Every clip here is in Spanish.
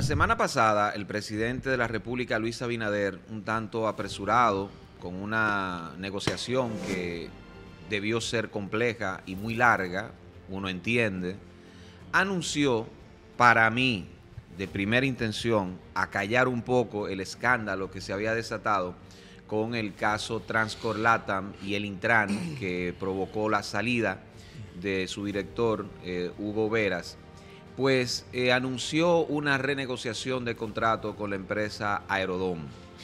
La semana pasada, el presidente de la República, Luis Abinader, un tanto apresurado, con una negociación que debió ser compleja y muy larga, uno entiende, anunció, para mí, de primera intención, acallar un poco el escándalo que se había desatado con el caso Transcorp LATAM y el Intran, que provocó la salida de su director, Hugo Veras. Pues anunció una renegociación de contrato con la empresa Aerodom.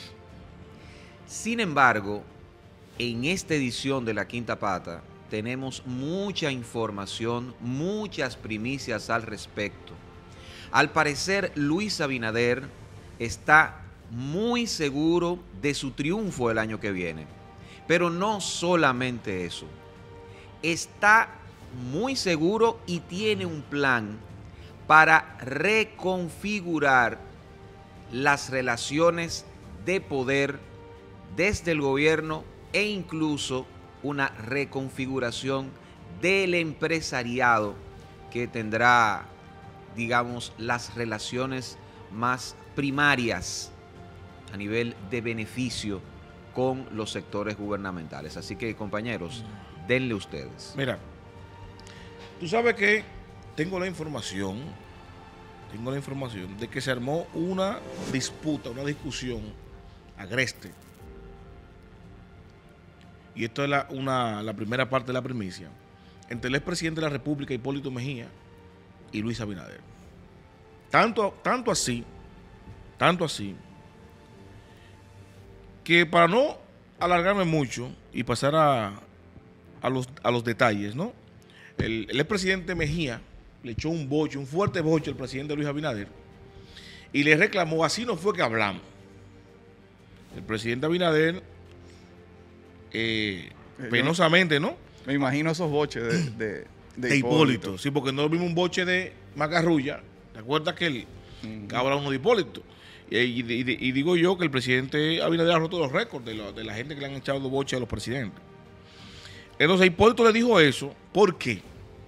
Sin embargo, en esta edición de La Quinta Pata tenemos mucha información, muchas primicias al respecto. Al parecer, Luis Abinader está muy seguro de su triunfo el año que viene. Pero no solamente eso. Está muy seguro y tiene un plan para reconfigurar las relaciones de poder desde el gobierno e incluso una reconfiguración del empresariado que tendrá, digamos, las relaciones más primarias a nivel de beneficio con los sectores gubernamentales. Así que, compañeros, denle ustedes. Mira, tú sabes que tengo la información de que se armó una disputa, una discusión agreste. Y esto es la primera parte de la primicia, entre el expresidente de la República, Hipólito Mejía, y Luis Abinader. Tanto así, que para no alargarme mucho y pasar a los detalles, ¿no? El expresidente Mejía le echó un fuerte boche al presidente Luis Abinader y le reclamó: así no fue que hablamos. El presidente Abinader, penosamente, ¿no? Me imagino esos boches de Hipólito. Sí, porque no vimos un boche de Macarrulla. ¿Te acuerdas que él habla uno de Hipólito? Y digo yo que el presidente Abinader ha roto los récords de la gente que le han echado boche a los presidentes. Entonces Hipólito le dijo eso. ¿Por qué?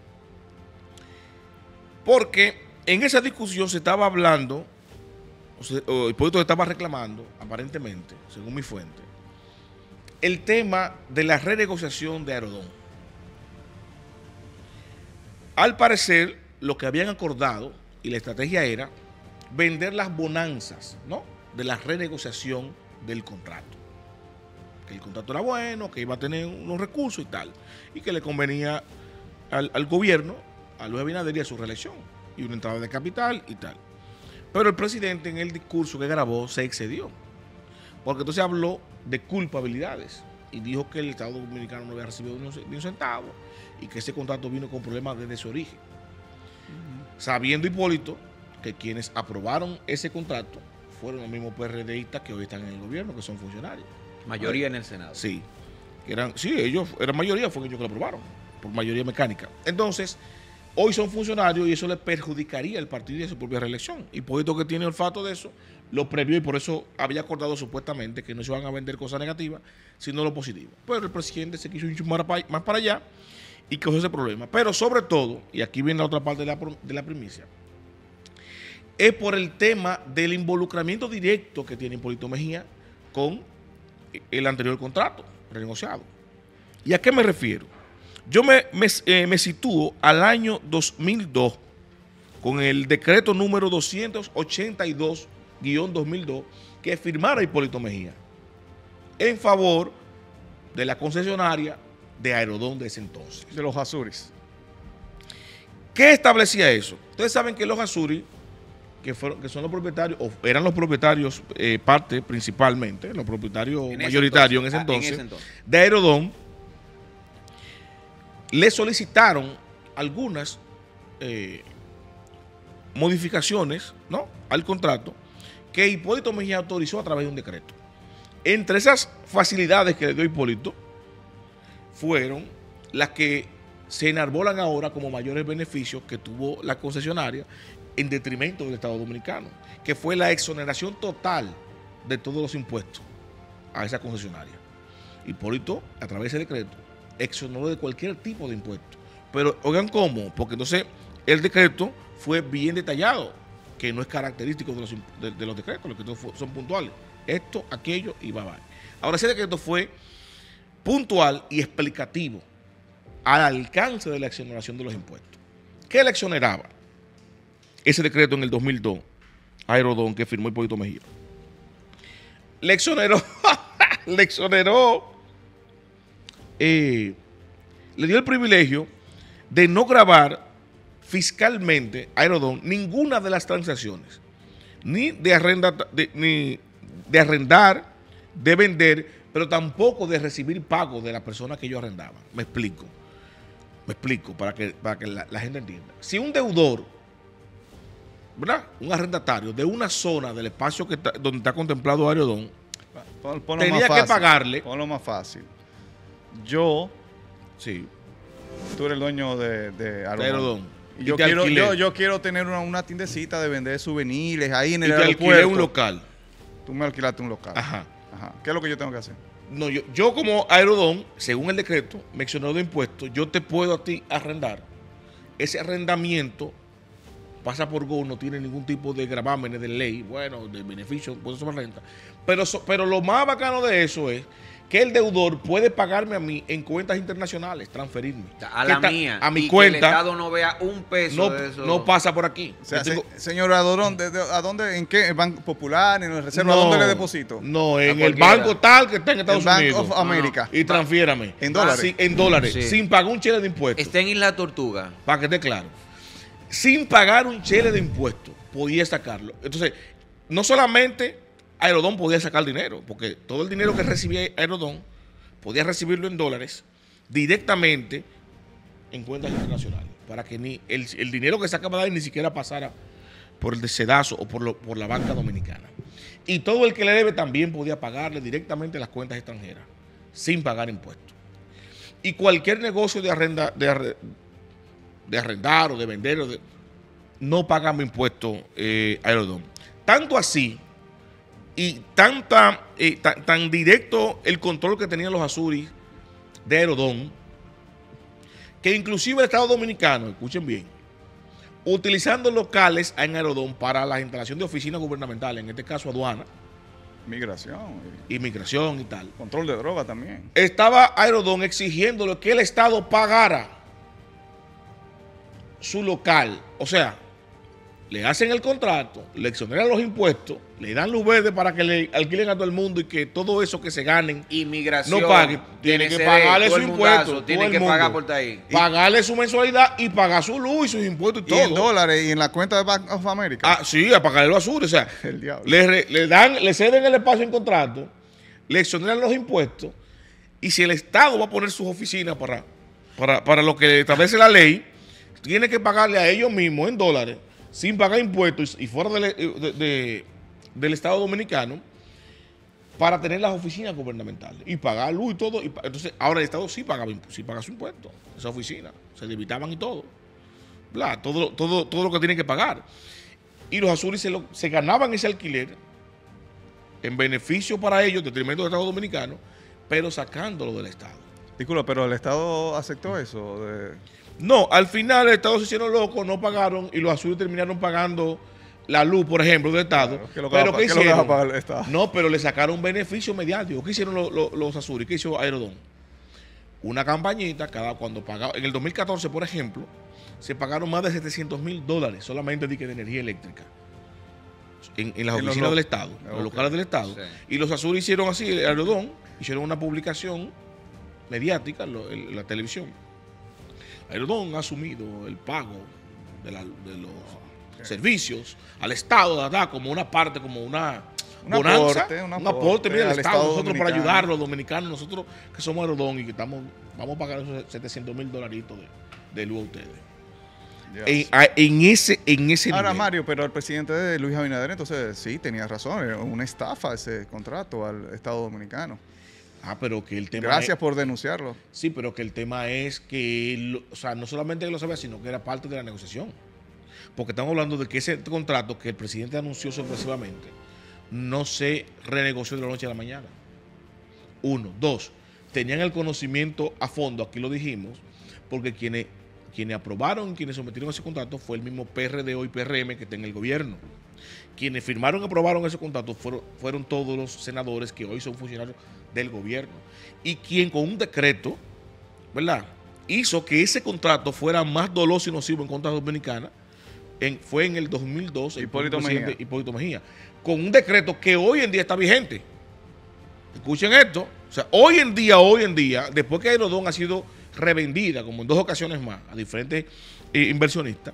Porque en esa discusión se estaba hablando, o Hipólito le estaba reclamando, aparentemente, según mi fuente, el tema de la renegociación de Aerodom. Al parecer, lo que habían acordado y la estrategia era vender las bonanzas, ¿no?, de la renegociación del contrato. Que el contrato era bueno, que iba a tener unos recursos y tal, y que le convenía al gobierno, a Luis Abinader y a su reelección, y una entrada de capital y tal. Pero el presidente, en el discurso que grabó, se excedió, porque entonces habló de culpabilidades y dijo que el Estado Dominicano no había recibido ni un centavo y que ese contrato vino con problemas desde su origen. Sabiendo Hipólito que quienes aprobaron ese contrato fueron los mismos PRDistas que hoy están en el gobierno, que son funcionarios. Mayoría en el Senado. Sí, ellos eran mayoría, fueron ellos que lo aprobaron, por mayoría mecánica. Entonces, hoy son funcionarios y eso le perjudicaría al partido y a su propia reelección. Hipólito, que tiene olfato de eso, lo previó y por eso había acordado supuestamente que no se van a vender cosas negativas, sino lo positivo. Pero el presidente se quiso ir más para allá y causó ese problema. Pero sobre todo, y aquí viene la otra parte de la primicia, es por el tema del involucramiento directo que tiene Hipólito Mejía con el anterior contrato renegociado. ¿Y a qué me refiero? Yo me sitúo al año 2002 con el decreto número 282-2002 que firmara Hipólito Mejía en favor de la concesionaria de Aerodom de ese entonces. De los Azuris. ¿Qué establecía eso? Ustedes saben que los Azuris, que son los propietarios, o eran los propietarios, parte principalmente, los propietarios mayoritarios en ese entonces, de Aerodom, le solicitaron algunas modificaciones, ¿no?, al contrato que Hipólito Mejía autorizó a través de un decreto. Entre esas facilidades que le dio Hipólito fueron las que se enarbolan ahora como mayores beneficios que tuvo la concesionaria en detrimento del Estado Dominicano, que fue la exoneración total de todos los impuestos a esa concesionaria. Hipólito, a través de ese decreto, exoneró de cualquier tipo de impuesto. Pero oigan cómo, porque entonces el decreto fue bien detallado, que no es característico de los decretos, los decretos son puntuales. Esto, aquello y bye bye. Ahora, ese decreto fue puntual y explicativo al alcance de la exoneración de los impuestos. ¿Qué le exoneraba ese decreto en el 2002 a Aerodón que firmó Hipólito Mejía? Le exoneró, le dio el privilegio de no gravar fiscalmente a Aerodón ninguna de las transacciones, ni de arrendar, de vender, pero tampoco de recibir pago de la persona que ellos arrendaban. Me explico para que la gente entienda. Si un deudor, ¿verdad?, un arrendatario de una zona del espacio donde está contemplado Aerodón, tenía que pagarle. Ponlo más fácil. Yo, sí, tú eres el dueño de Aerodón. Y yo quiero tener una tiendecita de vender souvenirs ahí en el aeropuerto. Y te alquilé un local. Tú me alquilaste un local. Ajá. ¿Qué es lo que yo tengo que hacer? No, yo como Aerodón, según el decreto, me exoneró de impuestos, yo te puedo a ti arrendar. Ese arrendamiento pasa por Go, no tiene ningún tipo de gravámenes de ley, bueno, de beneficio, pues sobre renta. Pero lo más bacano de eso es que el deudor puede pagarme a mí en cuentas internacionales, transferirme. A la mía. A mi y cuenta. Que el Estado no vea un peso de eso. No pasa por aquí. O sea, señor Adorón, ¿a dónde, en qué? ¿El Banco Popular, en el Reserva? ¿A dónde le deposito? No, en el banco tal que está en Estados Unidos. Bank of America. Y transfiérame. ¿En dólares? Sí, en dólares. Sí. Sin pagar un chele de impuestos. Está en Isla Tortuga. Para que esté claro. Sin pagar un chele de impuestos, podía sacarlo. Entonces, no solamente Aerodón podía sacar dinero, porque todo el dinero que recibía Aerodón podía recibirlo en dólares directamente en cuentas internacionales, para que ni el dinero que sacaba de ahí ni siquiera pasara por el sedazo o por la banca dominicana. Y todo el que le debe también podía pagarle directamente a las cuentas extranjeras, sin pagar impuestos. Y cualquier negocio de arrendar o de vender no pagaba impuestos Aerodón. Tanto así y tan directo el control que tenían los azuris de Aerodón, que inclusive el Estado Dominicano, escuchen bien, utilizando locales en Aerodón para la instalación de oficinas gubernamentales, en este caso aduana, inmigración y tal. Control de droga también. Estaba Aerodón exigiéndole que el Estado pagara su local. O sea, le hacen el contrato, le exoneran los impuestos, le dan luz verde para que le alquilen a todo el mundo y que todo eso que se ganen inmigración no pague. Tiene que pagarle su impuesto. Tiene que pagar por ahí. Pagarle su mensualidad y pagar su luz y sus impuestos y todo. Y en dólares y en la cuenta de Bank of America. Ah, sí, a pagarle los azules. O sea, el diablo. Le ceden el espacio en contrato, le exoneran los impuestos y si el Estado va a poner sus oficinas para lo que establece la ley, tiene que pagarle a ellos mismos en dólares, sin pagar impuestos y fuera del Estado Dominicano, para tener las oficinas gubernamentales y pagar luz y todo. Entonces, ahora el Estado sí paga su impuesto, esa oficina, se debitaban y todo. Bla, todo lo que tienen que pagar. Y los azules se ganaban ese alquiler en beneficio para ellos, detrimento del Estado Dominicano, pero sacándolo del Estado. Disculpa, pero el Estado aceptó eso. No, al final el Estado se hicieron locos, no pagaron y los azules terminaron pagando la luz, por ejemplo, del Estado. Claro, pero ¿qué hicieron? ¿Qué lo pagar el Estado? No, pero le sacaron un beneficio mediático. ¿Qué hicieron los azules? ¿Qué hizo Aerodón? Una campañita, cuando pagaba. En el 2014, por ejemplo, se pagaron más de $700,000 solamente de energía eléctrica en las oficinas del Estado, en los locales del Estado. Sí. Y los azules hicieron así, Aerodón, hicieron una publicación mediática en la televisión. Aerodón ha asumido el pago de los servicios al Estado, ¿verdad? Como una parte, como una bonanza, un aporte mira, al Estado, nosotros dominicano. Para ayudar a los dominicanos, nosotros que somos Aerodón y que vamos a pagar esos $700,000 de luz a ustedes. En ese Ahora, nivel. Mario, pero el presidente de Luis Abinader, entonces sí, tenía razón, era una estafa ese contrato al Estado Dominicano. Pero que el tema Gracias por denunciarlo. Sí, pero que el tema es que, o sea, no solamente que lo sabía, sino que era parte de la negociación. Porque estamos hablando de que ese contrato que el presidente anunció sorpresivamente no se renegoció de la noche a la mañana. 1. 2. Tenían el conocimiento a fondo, aquí lo dijimos, porque quienes quienes aprobaron, quienes sometieron ese contrato fue el mismo PRD y PRM que está en el gobierno. Quienes firmaron y aprobaron ese contrato fueron todos los senadores que hoy son funcionarios del gobierno. Y quien con un decreto, ¿verdad?, hizo que ese contrato fuera más doloso y nocivo en contra de Dominicana, fue en el 2002 el presidente Hipólito Mejía, con un decreto que hoy en día está vigente. Escuchen esto, o sea, hoy en día, después que Aerodón ha sido revendida, como en 2 ocasiones más, a diferentes inversionistas,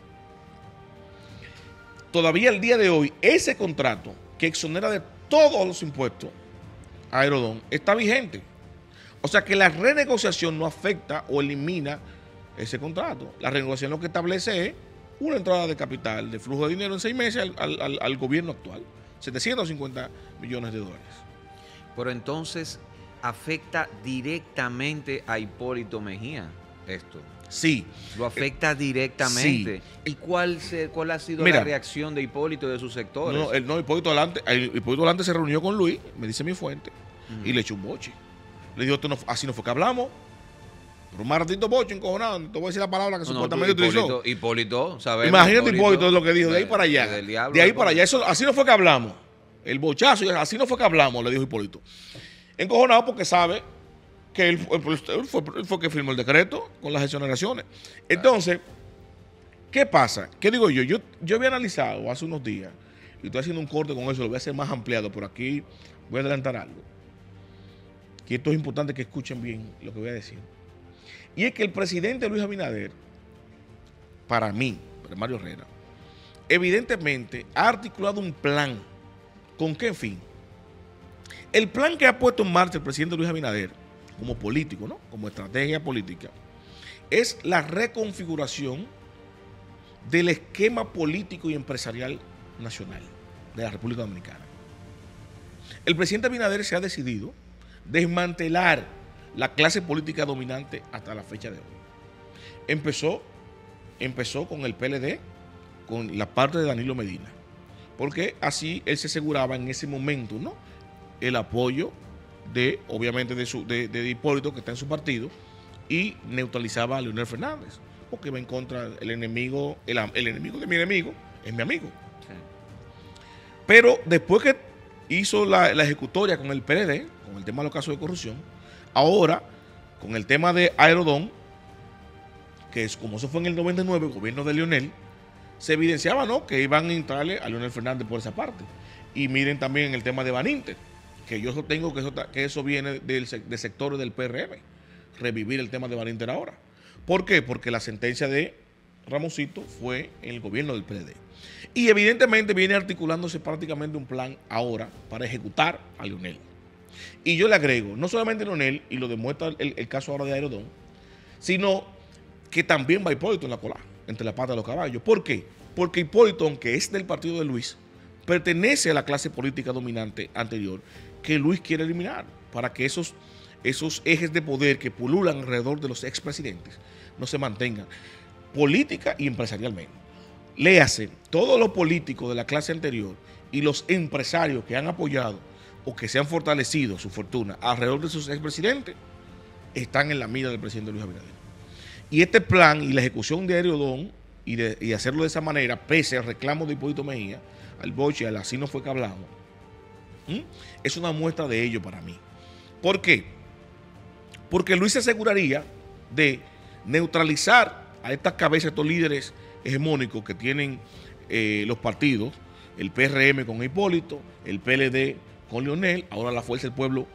todavía el día de hoy, ese contrato que exonera de todos los impuestos a Aerodón está vigente. O sea que la renegociación no afecta o elimina ese contrato. La renegociación lo que establece es una entrada de capital, de flujo de dinero en 6 meses al gobierno actual. 750 millones de dólares. Pero entonces afecta directamente a Hipólito Mejía esto. Sí. Lo afecta directamente. Sí. ¿Y cuál ha sido la reacción de Hipólito y de sus sectores? Hipólito Alante se reunió con Luis, me dice mi fuente, y le echó un boche. Le dijo, así no fue que hablamos. Por un maldito boche encojonado, no te voy a decir la palabra que supuestamente utilizó. Hipólito, sabemos. Imagínate Hipólito lo que dijo, de ahí para allá. De ahí para allá. Eso, así no fue que hablamos. El bochazo, así no fue que hablamos, le dijo Hipólito. Encojonado porque sabe que él fue que firmó el decreto con las exoneraciones. Entonces, ¿qué pasa? ¿Qué digo yo? Yo había analizado hace unos días, y estoy haciendo un corte con eso, lo voy a hacer más ampliado, pero aquí voy a adelantar algo. Que esto es importante que escuchen bien lo que voy a decir. Y es que el presidente Luis Abinader, para mí, para Mario Herrera, evidentemente ha articulado un plan. ¿Con qué fin? El plan que ha puesto en marcha el presidente Luis Abinader, como político, ¿no?, como estrategia política, es la reconfiguración del esquema político y empresarial nacional de la República Dominicana. El presidente Abinader se ha decidido desmantelar la clase política dominante hasta la fecha de hoy. Empezó con el PLD, con la parte de Danilo Medina, porque así él se aseguraba en ese momento, ¿no?, el apoyo obviamente de Hipólito, que está en su partido, y neutralizaba a Leonel Fernández, porque va en contra el enemigo de mi enemigo es mi amigo. Sí. Pero después que hizo la ejecutoria con el PLD, con el tema de los casos de corrupción, ahora con el tema de Aerodón, que es como eso fue en el 99, el gobierno de Leonel, se evidenciaba, ¿no?, que iban a entrarle a Leonel Fernández por esa parte. Y miren también el tema de Baninter, que yo sostengo que eso viene de sectores del PRM, revivir el tema de Baninter ahora. ¿Por qué? Porque la sentencia de Ramoncito fue en el gobierno del PLD. Y evidentemente viene articulándose prácticamente un plan ahora para ejecutar a Leonel. Y yo le agrego, no solamente Leonel, y lo demuestra el caso ahora de Aerodón, sino que también va Hipólito en la cola, entre la pata de los caballos. ¿Por qué? Porque Hipólito, aunque es del partido de Luis, pertenece a la clase política dominante anterior que Luis quiere eliminar para que esos ejes de poder que pululan alrededor de los expresidentes no se mantengan política y empresarialmente. Léase, todos los políticos de la clase anterior y los empresarios que han apoyado o que se han fortalecido su fortuna alrededor de sus expresidentes están en la mira del presidente Luis Abinader. Y este plan y la ejecución de Aerodón y hacerlo de esa manera, pese al reclamo de Hipólito Mejía, al boche, al así no fue que hablamos, es una muestra de ello para mí. ¿Por qué? Porque Luis se aseguraría de neutralizar a estas cabezas, estos líderes hegemónicos que tienen los partidos, el PRM con Hipólito, el PLD con Leonel, ahora la Fuerza del Pueblo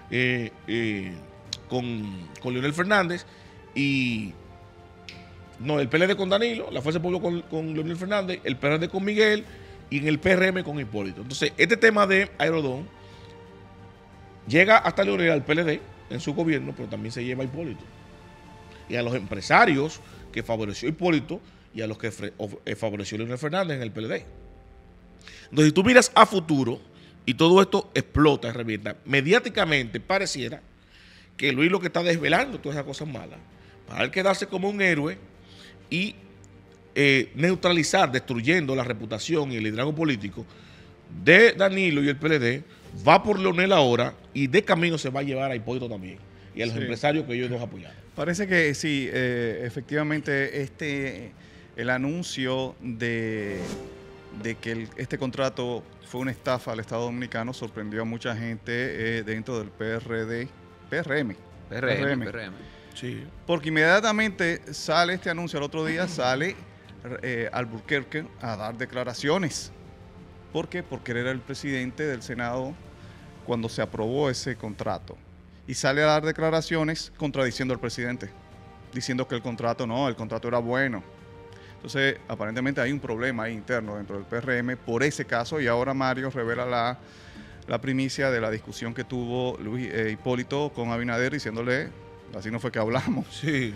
con Leonel Fernández, y no, el PLD con Danilo, la Fuerza del Pueblo con Leonel Fernández, el PRD con Miguel, y en el PRM con Hipólito. Entonces, este tema de Aerodón llega hasta Leonel, al PLD, en su gobierno, pero también se lleva a Hipólito. Y a los empresarios que favoreció Hipólito y a los que favoreció Leonel Fernández en el PLD. Entonces, si tú miras a futuro y todo esto explota y revienta, mediáticamente pareciera que Luis lo que está desvelando todas esas cosas malas para él quedarse como un héroe y neutralizar, destruyendo la reputación y el liderazgo político de Danilo y el PLD, va por Leonel ahora y de camino se va a llevar a Hipólito también y a los empresarios que ellos nos apoyaron. Parece que sí, efectivamente el anuncio de que este contrato fue una estafa al Estado Dominicano sorprendió a mucha gente dentro del PRM. Sí. Porque inmediatamente sale este anuncio, al otro día sale Alburquerque a dar declaraciones. ¿Por qué? Porque él era el presidente del Senado cuando se aprobó ese contrato. Y sale a dar declaraciones contradiciendo al presidente, diciendo que el contrato era bueno. Entonces, aparentemente hay un problema ahí interno dentro del PRM por ese caso, y ahora Mario revela la primicia de la discusión que tuvo Hipólito con Abinader, diciéndole, así no fue que hablamos. Sí.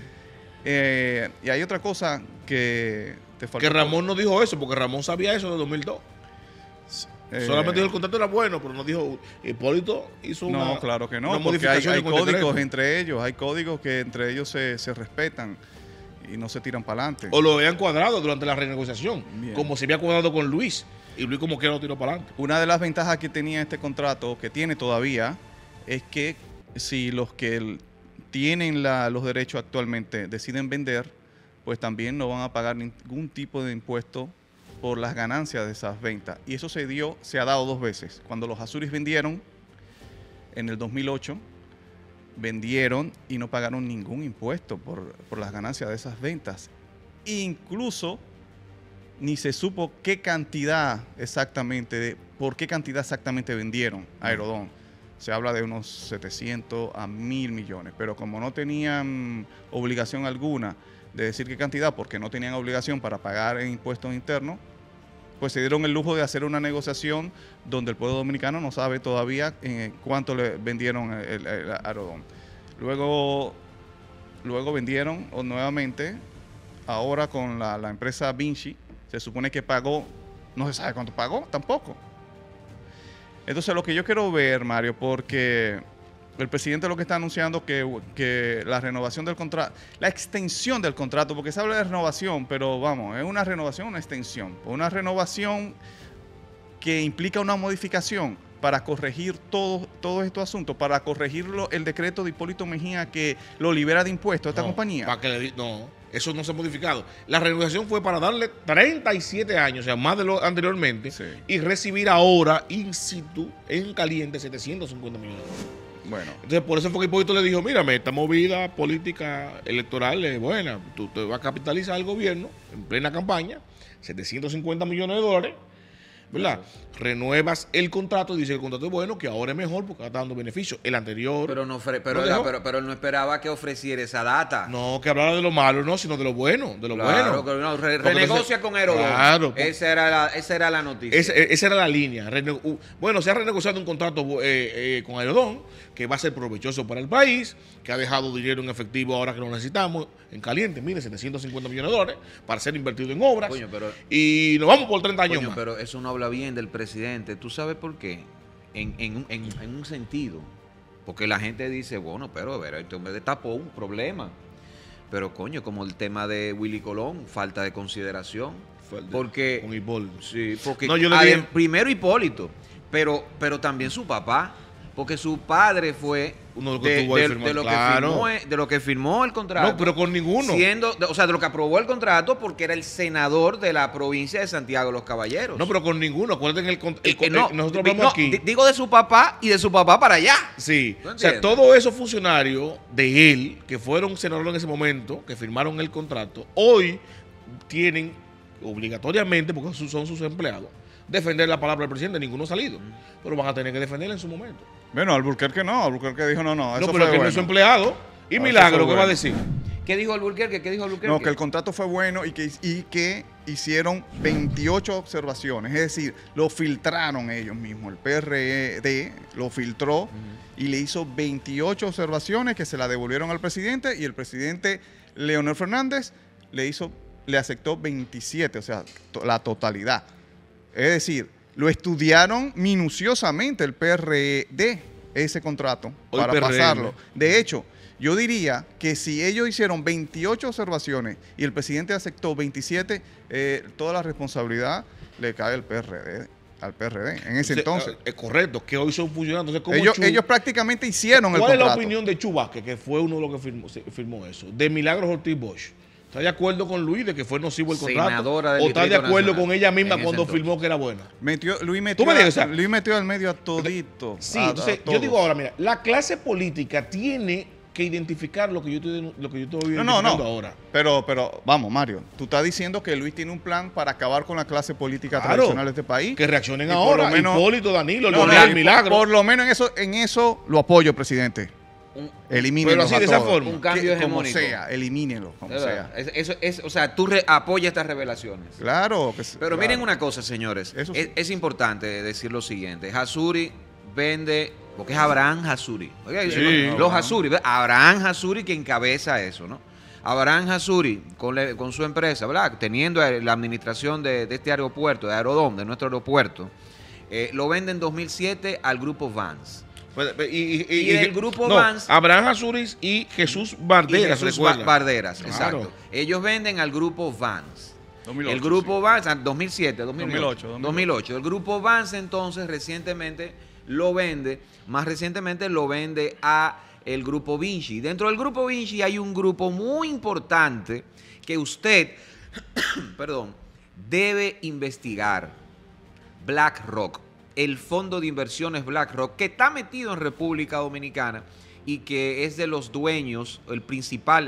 Y hay otra cosa que te faltó. Que Ramón no dijo eso, porque Ramón sabía eso de 2002. Solamente dijo el contrato era bueno, pero no dijo, Hipólito hizo una No, claro que no, porque modificación hay en el códigos decreto. entre ellos, hay códigos que entre ellos se respetan y no se tiran para adelante. O lo habían cuadrado durante la renegociación, Bien. como se había cuadrado con Luis, y Luis como que lo tiró para adelante. Una de las ventajas que tenía este contrato, que tiene todavía, es que si los que tienen los derechos actualmente deciden vender, pues también no van a pagar ningún tipo de impuesto por las ganancias de esas ventas. Y eso se ha dado dos veces. Cuando los Azuris vendieron, en el 2008, vendieron y no pagaron ningún impuesto por las ganancias de esas ventas. Incluso ni se supo qué cantidad exactamente, por qué cantidad exactamente vendieron a Aerodón. Se habla de unos 700 a 1.000 millones, pero como no tenían obligación alguna de decir qué cantidad, porque no tenían obligación para pagar en impuestos internos, pues se dieron el lujo de hacer una negociación donde el pueblo dominicano no sabe todavía cuánto le vendieron el Aerodón. Luego vendieron nuevamente, ahora con la empresa Vinci, se supone que pagó, no se sabe cuánto pagó tampoco. Entonces lo que yo quiero ver, Mario, porque el presidente lo que está anunciando que la renovación del contrato, la extensión del contrato, porque se habla de renovación, pero vamos, es una renovación o una extensión. Una renovación que implica una modificación para corregir todos estos asuntos, para corregirlo el decreto de Hipólito Mejía que lo libera de impuestos a esta compañía. No, eso no se ha modificado. La renegociación fue para darle 37 años, o sea, más de lo anteriormente, Sí. y recibir ahora, in situ, en caliente, 750 millones de dólares. Bueno, Entonces, por eso fue que Hipólito le dijo, mírame, esta movida política electoral es buena, tú te vas a capitalizar al gobierno en plena campaña, 750 millones de dólares, ¿verdad? Renuevas el contrato, dice que el contrato es bueno, que ahora es mejor porque está dando beneficios. El anterior... Pero él no esperaba que ofreciera esa data. No, que hablara de lo malo, no, sino de lo bueno, de lo Claro, bueno. que no, Porque renegocia entonces- con Aerodón. Claro, porque- Esa era la noticia. Esa era la línea. Bueno, se ha renegociado un contrato con Aerodón que va a ser provechoso para el país, que ha dejado dinero en efectivo ahora que lo necesitamos, en caliente, mire, 750 millones de dólares para ser invertido en obras. Coño, pero- y nos vamos por 30 años Coño, más. pero eso no habla bien del presidente. ¿Tú sabes por qué? En un sentido. Porque la gente dice, bueno, pero a ver, este hombre destapó un problema. Pero coño, como el tema de Willy Colón, falta de consideración. Porque Con Hipólito. sí, porque No, yo le dije- primero Hipólito, pero también su papá, porque su padre fue Uno de los que estuvo ahí firmando, claro. de lo que firmó el contrato. No, pero con ninguno. O sea, de lo que aprobó el contrato porque era el senador de la provincia de Santiago de los Caballeros. No, pero con ninguno. Acuérdate que nosotros no, hablamos aquí. Digo de su papá y de su papá para allá. Sí, ¿Tú o sea, entiendes? todos esos funcionarios de él, que fueron senadores en ese momento, que firmaron el contrato, hoy tienen obligatoriamente, porque son sus empleados, defender la palabra del presidente. Ninguno ha salido, pero van a tener que defenderla en su momento. bueno, Alburquerque dijo no, No, eso pero fue que no es su bueno. empleado. Y eso Milagro, fue ¿qué va a bueno. decir? ¿Qué dijo Alburquerque? No, que el contrato fue bueno y que hicieron 28 observaciones. Es decir, lo filtraron ellos mismos. El PRD lo filtró y le hizo 28 observaciones que se la devolvieron al presidente, y el presidente Leonel Fernández le aceptó 27, o sea, la totalidad. Es decir, lo estudiaron minuciosamente el PRD, ese contrato, Hoy para PRM. pasarlo. De hecho, yo diría que si ellos hicieron 28 observaciones y el presidente aceptó 27, toda la responsabilidad le cae al PRD. al PRD en ese entonces. Es correcto, que hoy son funcionarios. Entonces, Ellos prácticamente hicieron el ¿cuál contrato. es la opinión de Chu Vázquez, que fue uno de los que firmó eso? De Milagros Ortiz Bosch. ¿Está de acuerdo con Luis de que fue nocivo el contrato? Senadora del ¿O está de Distrito acuerdo Nacional con ella misma en cuando ese firmó que era buena? Luis metió al medio a todito. Sí, a entonces yo todos. digo ahora, mira, la clase política tiene que identificar lo que yo estoy identificando No. ahora. Pero vamos, Mario, tú estás diciendo que Luis tiene un plan para acabar con la clase política Claro, tradicional de este país. que reaccionen Y por ahora. lo menos- Hipólito, Danilo, No, Leonel, no, Milagro. por lo menos en eso lo apoyo, presidente. Elimínenlo. Pero así, de esa forma. Un cambio Como hegemónico. sea, elimínenlo, como De verdad. sea. O sea, tú apoyas estas revelaciones. Claro. Pero miren una cosa, señores. Eso sí. Es importante decir lo siguiente. Hasuri vende, porque es Abraham Hasuri. Sí. Los Hasuri, Abraham Hasuri que encabeza eso, ¿no? Abraham Hasuri con su empresa, ¿verdad? Teniendo la administración de este aeropuerto, de Aerodón, de nuestro aeropuerto, lo vende en 2007 al grupo Vance. Y el grupo Vance. Abraham Azuris y Jesús Barderas. Y Jesús recuerda. Barderas, Claro. exacto. Ellos venden al grupo Vance. 2008, El grupo sí. Vance, 2007, 2008. 2008. El grupo Vance entonces recientemente lo vende, más recientemente lo vende a el grupo Vinci. Dentro del grupo Vinci hay un grupo muy importante que usted, perdón, debe investigar. BlackRock, el fondo de inversiones BlackRock, que está metido en República Dominicana y que es de los dueños, el principal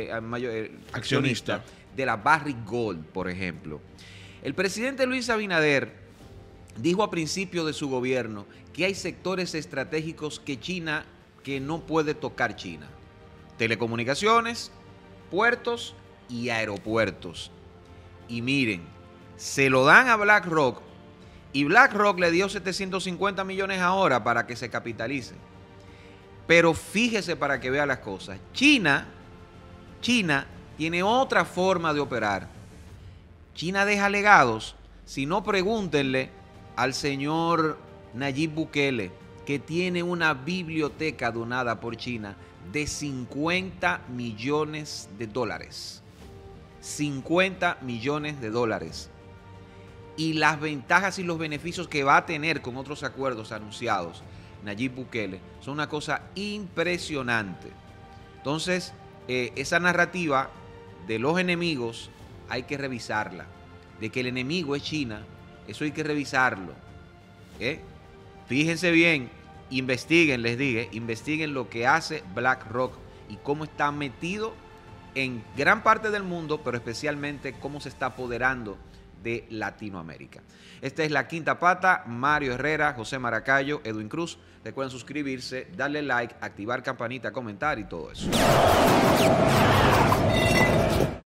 accionista de la Barrick Gold, por ejemplo. El presidente Luis Abinader dijo a principio de su gobierno que hay sectores estratégicos que no puede tocar China. Telecomunicaciones, puertos y aeropuertos. Y miren, se lo dan a BlackRock y BlackRock le dio 750 millones ahora para que se capitalice. Pero fíjese para que vea las cosas. China tiene otra forma de operar. China deja legados. Si no, pregúntenle al señor Nayib Bukele, que tiene una biblioteca donada por China de 50 millones de dólares. 50 millones de dólares. Y las ventajas y los beneficios que va a tener con otros acuerdos anunciados Nayib Bukele son una cosa impresionante. Entonces, esa narrativa de los enemigos hay que revisarla. De que el enemigo es China, eso hay que revisarlo. Fíjense bien, investiguen, les dije, investiguen lo que hace BlackRock y cómo está metido en gran parte del mundo, pero especialmente cómo se está apoderando de Latinoamérica. Esta es La Quinta Pata. Mario Herrera, José Maracayo, Edwin Cruz. Recuerden suscribirse, darle like, activar campanita, comentar y todo eso.